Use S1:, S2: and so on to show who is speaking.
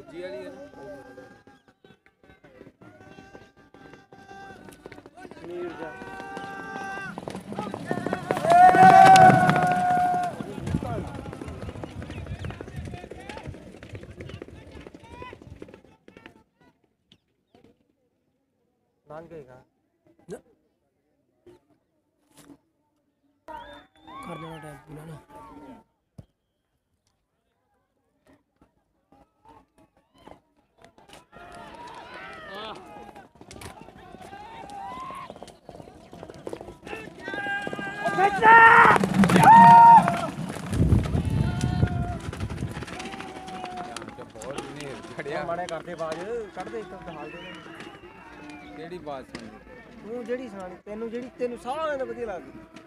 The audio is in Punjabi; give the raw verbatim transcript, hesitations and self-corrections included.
S1: ਦੂਜੀ ਵਾਲੀ ਹੈ ਨੀਰਜ ਲੰਘੇਗਾ ਕਰ ਦੇਣਾ ਟਾਈਮ ਪੂਰਾ ਨਾ ਮਾੜੇ ਕਰਦੇ ਬਾਜ ਕੱਢਦੇ ਇੱਕ ਹਾਲ ਦੇ ਕਿਹੜੀ ਬਾਤ ਸੁਣੀ ਤੂੰ ਜਿਹੜੀ ਸੁਣਾਣੀ ਤੈਨੂੰ ਜਿਹੜੀ ਤੈਨੂੰ ਸਾਰਿਆਂ ਨੂੰ ਵਧੀਆ ਲੱਗਦੀ